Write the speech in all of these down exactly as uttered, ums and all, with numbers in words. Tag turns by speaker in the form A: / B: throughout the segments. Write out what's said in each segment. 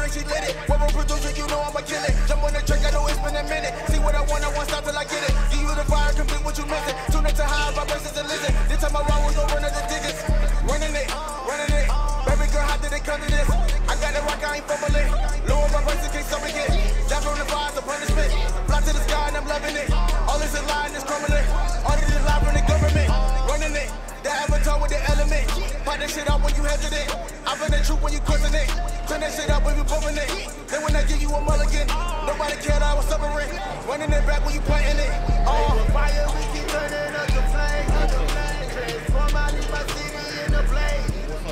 A: she lit it. When we're producing, you know I'ma kill it. Jump on the track, I know it's been a minute. See what I want, I won't stop till I get it. Give you the fire, complete what you missing. Tune into high vibrations and listen. This time around, we gon' run up the digits. Running it, running it. Baby girl, how did it come to this? I got the rock, I ain't fumbling. Lower my voice in case something get. Down from the fires, a punishment. Fly to the sky and I'm loving it. All this is lying, it's crumbling. All this is live from the government. Running it. The avatar with the element. Pop that shit out when you hesitate. I been the truth when you questioning it. Turn that shit up when you bumping it. Then when I give you a mulligan, nobody cared I was suffering. Running it back when you pointing it. Oh, fire, we keep turning up the flame. Transform out in my city in the flame.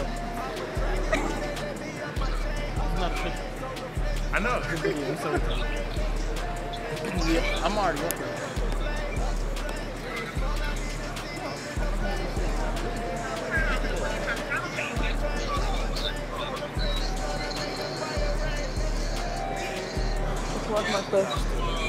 B: I know.
C: Yeah, I'm already up there. Watch my stuff.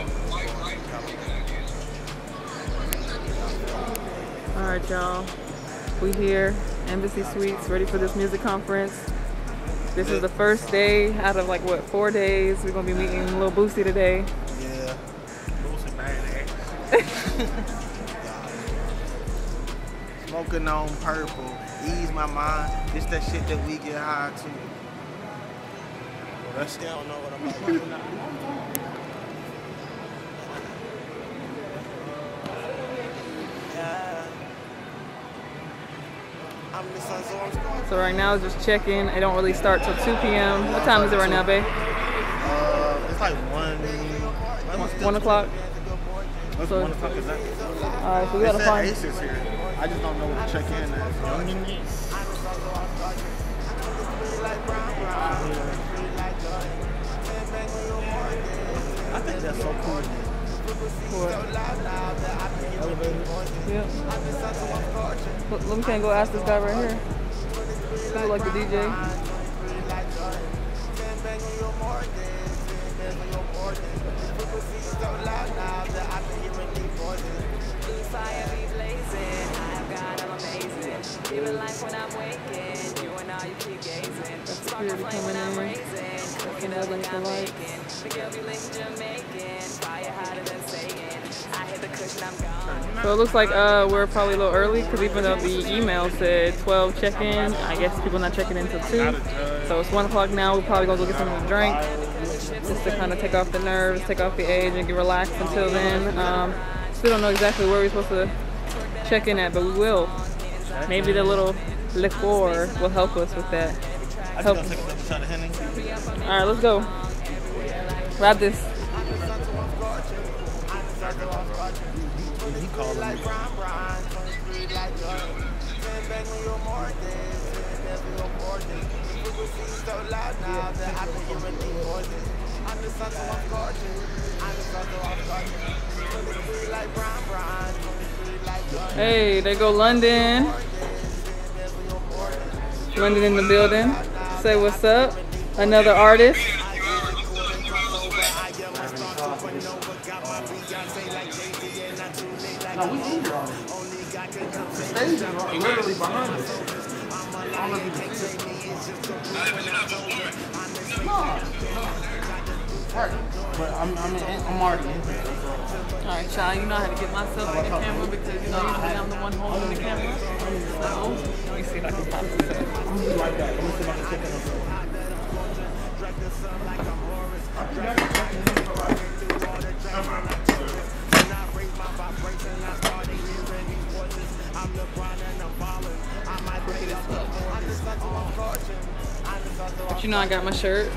C: Alright, y'all. We here, Embassy Suites, ready for this music conference. This is the first day out of like what, four days. We're gonna be meeting Lil Boosie today.
B: Yeah. Boosie badass. Smoking on purple, ease my mind. It's that shit that we get high to. Well, that still don't know what I'm about.
C: So right now it's just check-in. It don't really start till two P M What time is it right now, babe?
B: Uh, it's like one.
C: One, one o'clock.
B: What's
C: So,
B: one o'clock is that?
C: All right, so we gotta find.
B: Ace is here. I just don't know what to check in as. I think that's so cool.
C: What? Yeah. Look, let me can't go ask this guy right here. He look like the D J. Security coming in. Looking for lights. So it looks like uh, we're probably a little early because even though the email said twelve check-in, I guess people not checking in until two. So it's one o'clock now. We're probably gonna go get something to drink just to kind of take off the nerves, take off the edge, and get relaxed until then. Um, still don't know exactly where we're supposed to check in at, but we will. Maybe the little liqueur will help us with that. Help. All right, let's go. Grab this.
B: He calling me.
C: Hey, there go London. London in the building. Say what's up. Another artist.
D: No, we in here already. The stage is literally behind us. I don't know if you can see it. No. Right. But I'm, I'm, in, I'm already in here.
C: Alright, child, you know how to get myself in the camera because you know usually I'm the one holding the camera. So, let me see if I can pop this up.
D: I'm gonna be like that. Let me see if I can check it out.
C: But you know I got my shirt.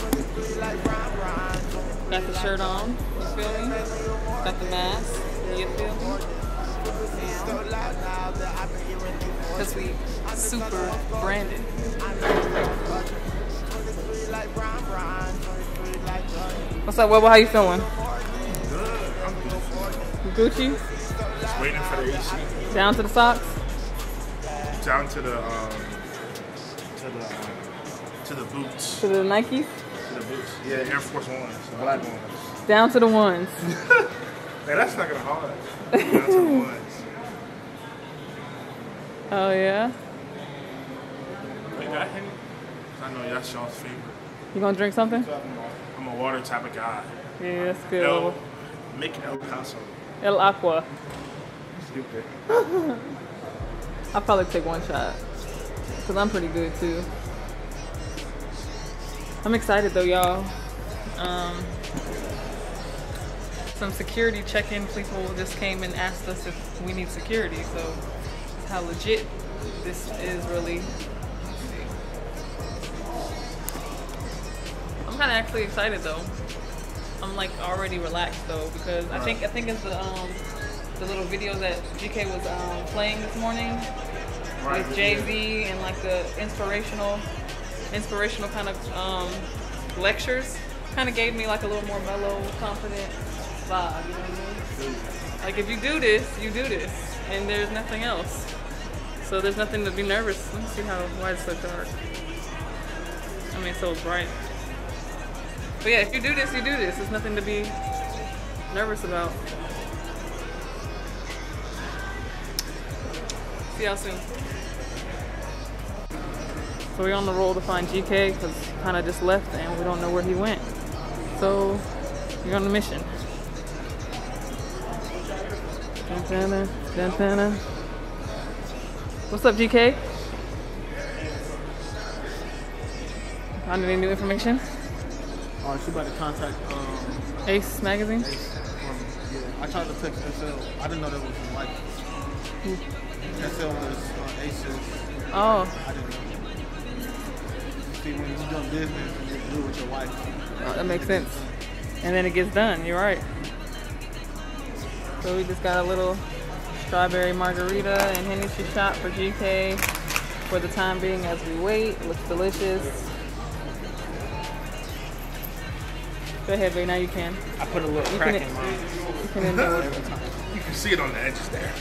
C: Got the shirt on. You feel me? Got the mask. You feel me? Because we super branded. What's up, Webber? How you feeling?
B: Good. I'm good.
C: Gucci?
B: Just waiting for the A C.
C: Down to the socks?
B: Down to the um, to the um, to the boots.
C: To the Nikes?
B: To the boots. Yeah, Air Force Ones, the black ones.
C: Down to the ones.
B: Man, that's not gonna hard. Down to the ones.
C: Oh yeah?
B: Wait, got him? I know that's y'all's favorite.
C: You gonna drink something?
D: I'm a water type of guy.
C: Yeah, that's good.
D: El, make it El Paso.
C: El Aqua.
D: Stupid.
C: I'll probably take one shot. Because I'm pretty good too. I'm excited though, y'all. Um, some security check-in people just came and asked us if we need security. So how legit this is really. I'm kind of actually excited though. I'm like already relaxed though because I think I think it's the um the little video that G K was um, playing this morning right, with Jay-Z and like the inspirational inspirational kind of um, lectures kind of gave me like a little more mellow, confident vibe. You know what I mean? Like if you do this, you do this, and there's nothing else. So there's nothing to be nervous. Let me see how why it's so dark. I mean, so bright. But yeah, if you do this, you do this. There's nothing to be nervous about. See y'all soon. So we're on the roll to find G K because he kind of just left and we don't know where he went. So you're on the mission. Dun-dun-dun, dun-dun-dun. What's up, G K? Found any new information?
B: Oh, she about to contact um,
C: Ace Magazine?
B: Ace. Um, yeah, I tried to text S L. I didn't know that was his wife. S L was uh, Ace's.
C: Oh.
B: I didn't know. See, when you do business, you do it with your wife.
C: Oh, that makes sense. And then it gets done. You're right. So we just got a little strawberry margarita and Hennessy shot for G K for the time being as we wait. Looks delicious. Go ahead, babe. Now you can.
D: I put a little
C: You
D: crack
C: can,
D: in mine.
C: you can enjoy it.
D: You can see it on the edges there.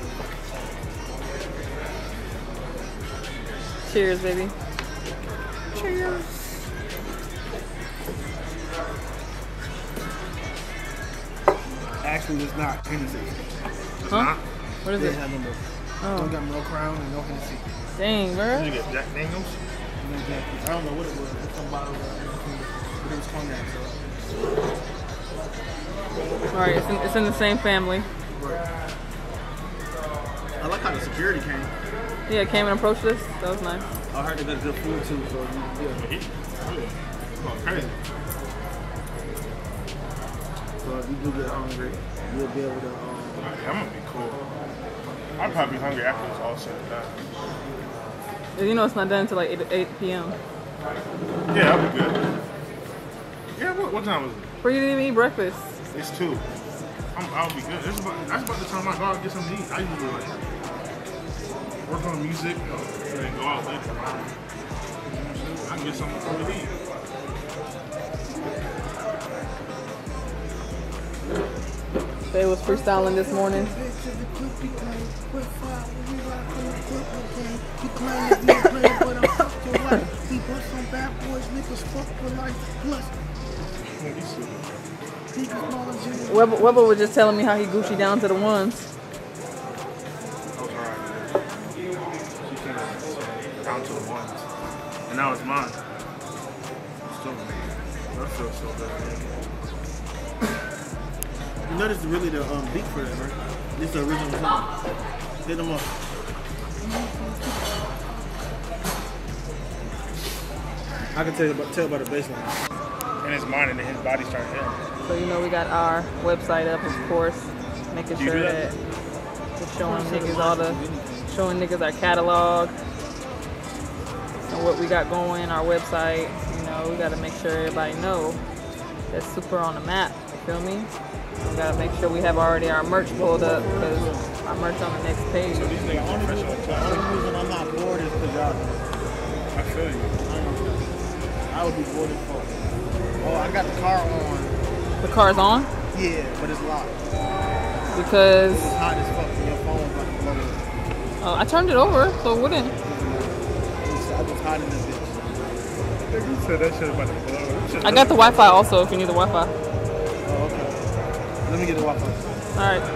C: Cheers, baby.
B: Cheers. Actually, it's not Hennessy.
D: It's
C: Huh?
D: not.
C: What is
B: They
C: it?
B: have no milk.
C: Oh.
B: Don't got no Crown and no Hennessy.
C: Dang, bro.
D: You get Jack Daniels?
B: No Jack. I don't know what it was. It's some bottle of but it was cognac. So.
C: All right, it's in, it's in the same family.
B: Right. I like how the security came.
C: Yeah, it came and approached us. That was nice.
B: I heard they got good food too, so yeah.
D: He, oh, crazy.
B: So if you do get hungry, you'll be able to. Um,
D: Yeah, I'm gonna be cool. I'll probably be hungry after it's all said and done.
C: And you know it's not done until like eight p m
D: Yeah, I'll be good. Yeah, what, what time is it?
C: Where you didn't even eat breakfast.
D: It's two. I'm, I'll be good. It's about, that's about the time I go out and get something to eat. I usually like work on music and then go out later. I can get something to eat.
C: They was freestyling this morning. Webber, Webber was just telling me how he Gucci down to the ones.
D: I was alright. She came down to the ones. And now it's mine. Still, that feels so good.
B: you know this is really the um, beat for that, right? This is the original song. Hit them up. I can tell you about tell about the bass line.
D: And it's mine, and then his body started hitting.
C: So you know we got our website up, of course, making
D: Do you
C: sure
D: do
C: that?
D: that?
C: we're showing niggas all the, showing niggas our catalog and what we got going, our website. You know, we gotta make sure everybody know that's super on the map. You feel me? We gotta make sure we have already our merch pulled up because our merch on the next page.
D: So these niggas are professional
B: The
D: too.
B: only reason I'm not bored is because y'all.
D: I feel you.
B: I would be bored as fuck. Oh, I got the car on.
C: The car's on
B: Yeah, but it's locked.
C: because
B: It's hot as fuck and your phone's about to blow up.
C: uh, I turned it over, so it wouldn't.
B: It's, I was hot in this bitch.
D: You said that shit about to blow.
C: I got the Wi-Fi also if you need the Wi-Fi.
B: Oh, okay. Let me get the Wi-Fi.
C: All right.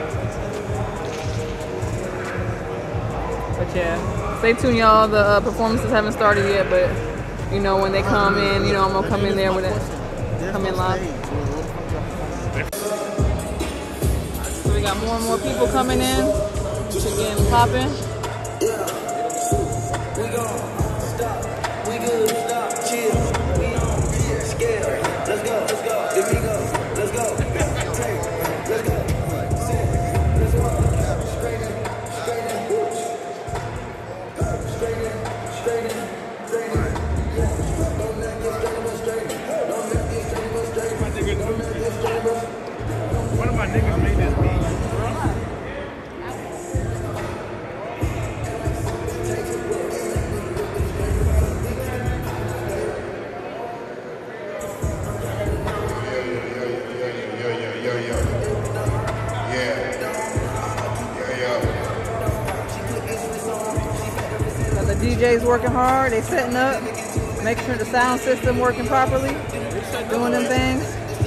C: But yeah, stay tuned, y'all. The uh, performances haven't started yet, but you know, when they come in, you know, I'm gonna come in there with it. Come in live. So we got more and more people coming in. Shit getting popping.
A: We gon' stop. We good. Stop. Chill. We on scale. Let's go. Let's go. Here we go. Let's go. Let's go. Let's go. Straight in. Straight in. Straight in. Straight in. Straight in. Don't let get straight but straight. Don't let get straight but straight. Don't let get straight but straight.
D: One of my niggas made this beat.
C: The D Js working hard, they setting up, making sure the sound system working properly, doing them things.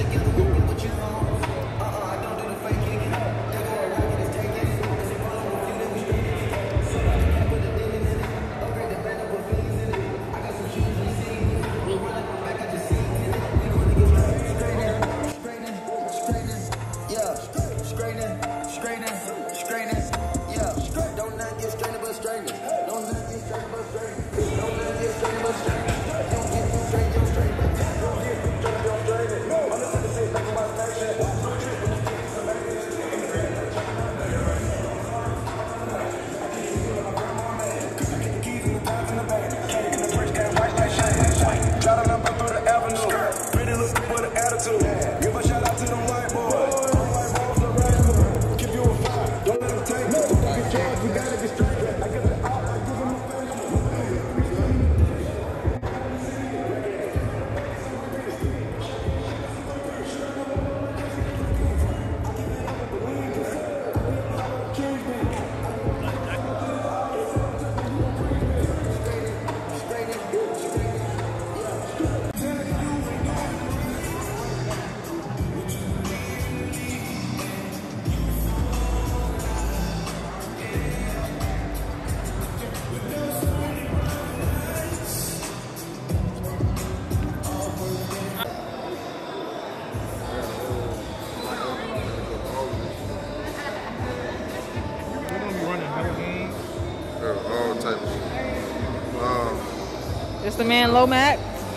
C: It's the man Low Mac.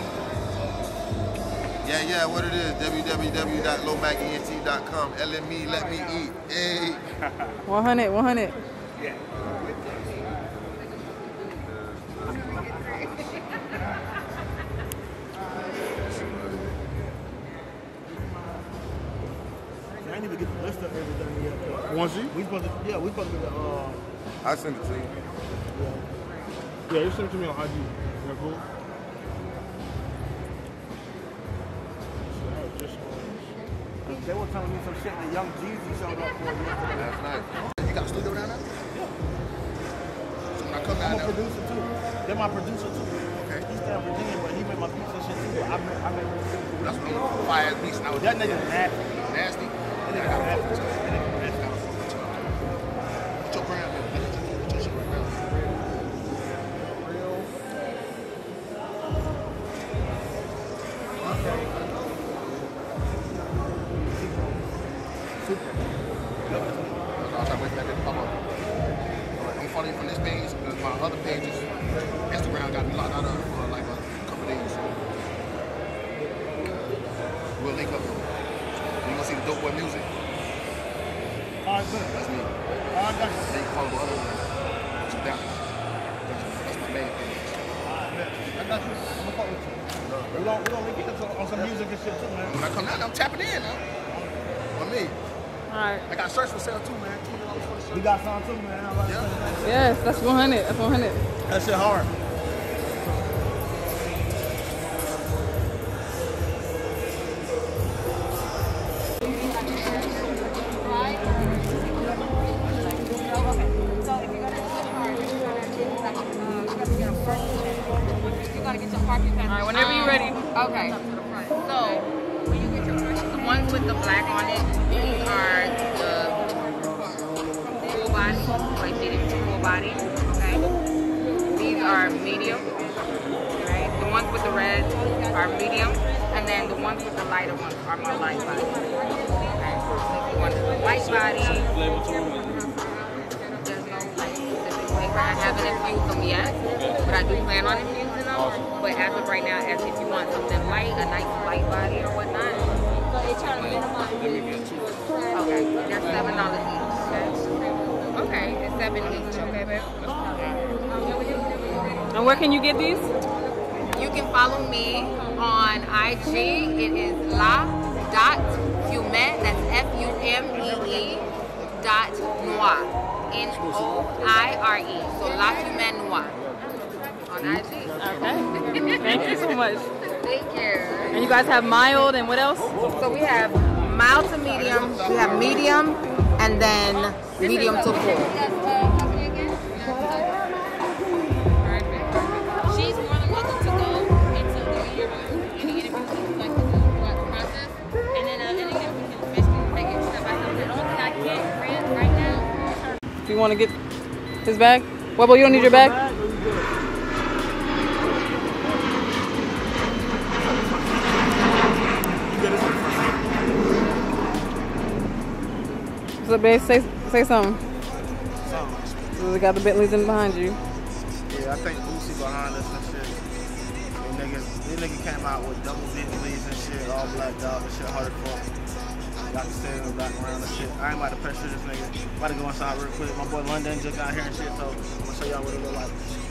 B: Yeah, yeah, what it is, w w w dot low mac ent dot com. L M E, let me eat. Hey.
C: one hundred, one hundred.
D: Yeah. I didn't even get the list of everything yet. Want you? We supposed to, yeah, we supposed to get the, uh...
B: I sent it to you.
D: Yeah. Yeah, you sent it to me on I G. Is that cool? They were telling me some shit that Young Jeezy showed up for yesterday.
B: That's nice. You got a studio down there?
D: Yeah.
B: So when I come down
D: I'm a
B: there...
D: producer too. They're my producer too. Okay. He's down in Virginia, but he made my beats and shit too. I made, I made
B: That's what I'm fire ass beats now.
D: That nigga's nasty.
B: Nasty?
D: That nigga's nasty. That nigga's nasty.
B: What's your brand? What's your shit right now? I'm funny from this page because my other pages, Instagram got me locked out of for like a couple days. We'll link up. You gonna see the Dope Boy music?
D: Alright, good.
B: That's me.
D: Alright, got you.
B: Then you follow the other one. That's down. That's my main page.
D: Alright, I got you. I'm gonna fuck with you. We're gonna, we're gonna link it on some music and shit too, man.
B: When I come down, I'm tapping in now. For me.
C: Alright.
B: I got shirts for sale too, man.
D: We got some too, man.
B: Yeah.
C: Yes, that's one hundred. That's one hundred.
D: That shit hard.
C: Alright, whenever you're ready.
E: Okay. So, when you get your first, the ones with the black on it, these are the full body. Like, see, it's full body. Okay. These are medium. Right. The ones with are medium, and then the ones with the lighter ones are more light body. Okay. The ones with the light body. There's no like specific flavor. I haven't infused them yet, but I do plan on infusing them. But as of right now, as if you want something light, a nice light body or whatnot. Okay, they're seven dollars each. Okay, okay, it's seven each. Okay, babe.
C: And where can you get these?
E: You can follow me on I G. It is la dot fumette. That's F U M E E dot noir. N O I R E. So la fumette noir on I G.
C: Okay. Thank you so much.
E: Thank you.
C: And you guys have mild and what else?
E: So we have mild to medium, we have medium, and then medium to full. She's more than welcome to go into the interview, any interview, like the process, and then uh, any interview can basically take it step by step. The only thing I can't print right now.
C: Do you want to get his bag? Webbo, you don't need your bag? What's up, babe? Say, say something.
B: Something.
C: So they got the Bentleys in behind you.
B: Yeah, I think Boosie behind us and shit. These niggas, these niggas came out with double Bentleys and shit, all black dog and shit, hard as fuck. Got to stand in the background and shit. I ain't about to pressure this nigga. About to go inside real quick. My boy London just got here and shit, so I'm gonna show y'all what it look like.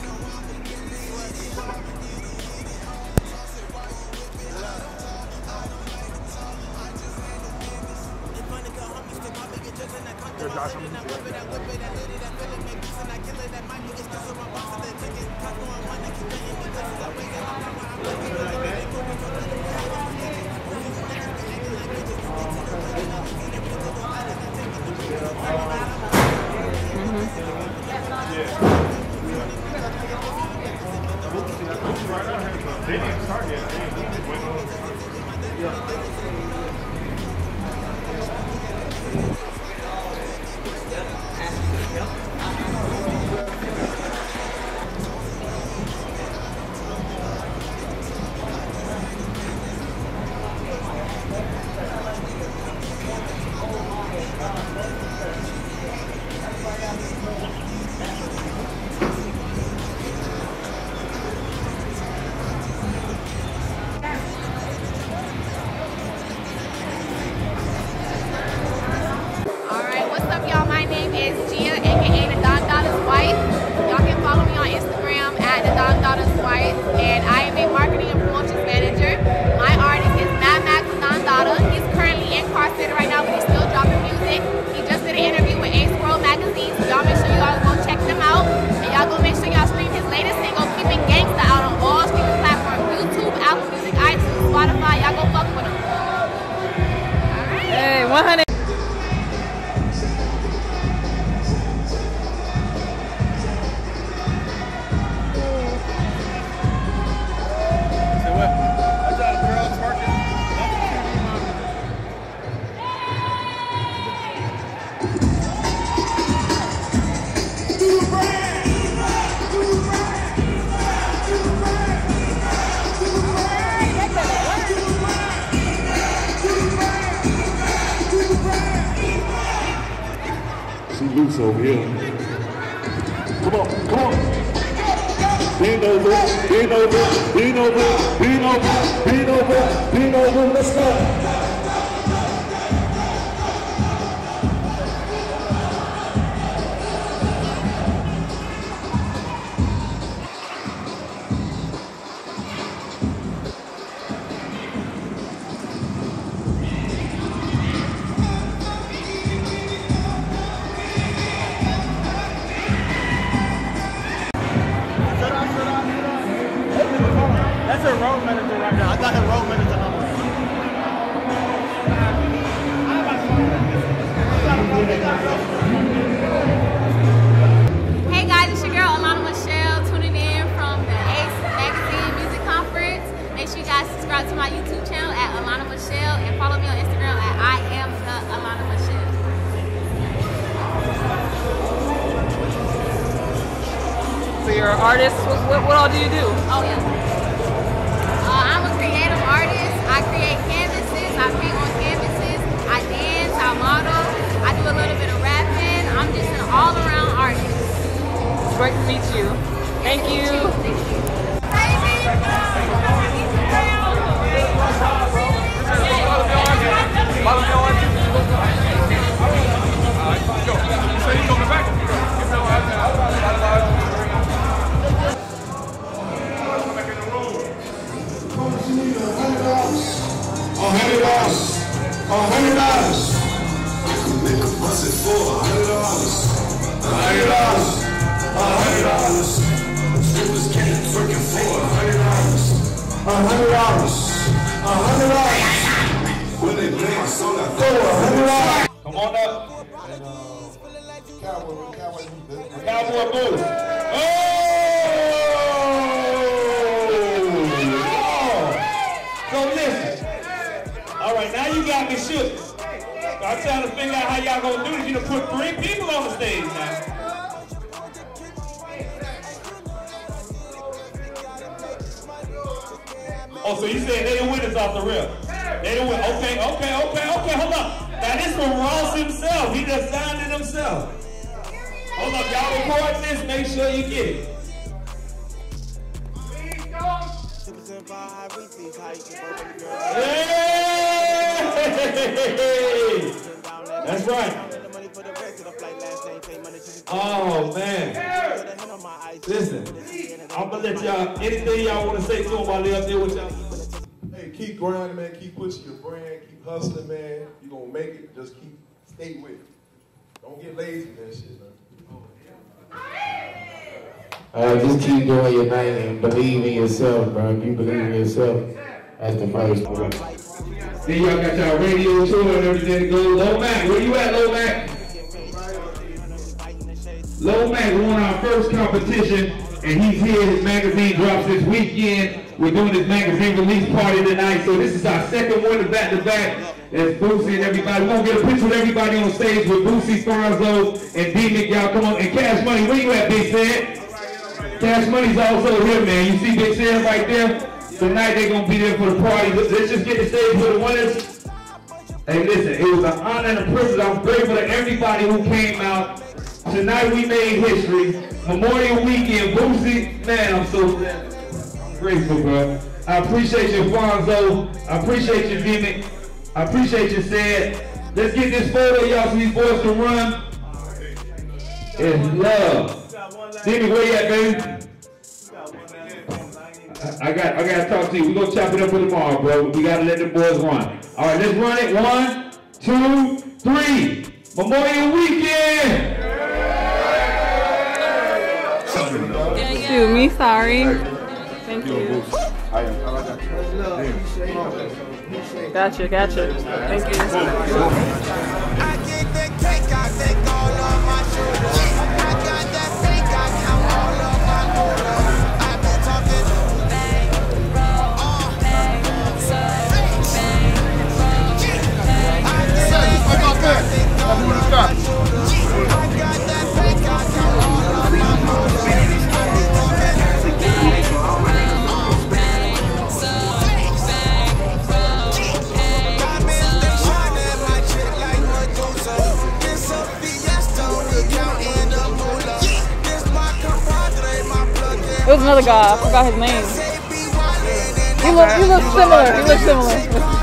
D: They didn't start yet. They didn't wait on.
C: one hundred.
F: Loose over here. Come on, come on. Bend over, bend over, bend over, bend over, bend over, bend over. Let's go.
E: Hey guys, it's your girl Alana Michelle tuning in from the Ace Magazine Music Conference. Make sure you guys subscribe to my YouTube channel at Alana Michelle and follow me on Instagram at I am the Alana Michelle.
C: So you're an artist. What, what, what all do you do?
E: Oh yeah. Uh, I'm a creator
A: could bust it for a hundred dollars. A hundred dollars. A hundred dollars. Strippers can't twerking for a hundred dollars. A hundred dollars. A hundred dollars. When they play my song, I throw a hundred dollars.
F: Come on up. And, uh, Cowboy, Cowboy, Cowboy Boots. Oh! oh! So listen. All right, now you got me shook. I'm trying to figure out how y'all gonna do this. You done put three people on the stage now. Oh, so you saying they the winners off the rip? They the win. Okay, okay, okay, okay. Hold up. Now this from Ross himself. He just signed it himself. Hold up, y'all record this. Make sure you get it. Hey! That's right. Oh man. Listen, I'm gonna let y'all, anything y'all want to say to them while they up there with y'all.
G: Hey, keep grinding, man. Keep pushing your brand. Keep hustling, man. You're going to make it. Just keep, stay with it. Don't get lazy with that shit, man.
H: Uh, just keep doing your thing and believe in yourself, bro. If you believe in yourself, that's the first one. Then y'all got y'all radio tour and everything to go. Lil Mac, where you at, Lil Mac? Lil Mac won our first competition, and he's here. His magazine drops this weekend. We're doing this magazine release party tonight, so this is our second one to back to back. There's Boosie and everybody. We're gonna get a picture with everybody on stage with Boosie, Fonzo, and D-Mick. Y'all come on. And Cash Money, where you at, Big Sam? Cash Money's also here, man. You see Big Sam right there? Tonight they're gonna be there for the party. Let's just get the stage for the winners. Hey, listen, it was an honor and a privilege. I'm grateful to everybody who came out. Tonight we made history. Memorial Weekend, Boosie, man, I'm so I'm grateful, bro. I appreciate you, Fonzo. I appreciate you, D-Mick. I appreciate you, Said. Let's get this photo, y'all, so these boys can run. It's love. D-Mick, where you at, baby? I, I got, I got to talk to you. We're gonna chop it up for tomorrow, bro. We gotta let the boys run. All right, let's run it. One, two, three. Memorial Weekend.
C: Shoot, me sorry. Thank you. Gotcha, gotcha. Thank you.
A: I get the cake, I take all of my shoulders. I got that fake, I count all of my orders. I've been talking bang, roll, uh, bang, so, bang, bang, I get that cake, I take all of my shoulders. I got that fake, I count all of my orders.
C: It was another guy. I forgot his name. He look, he looks similar. He looks similar.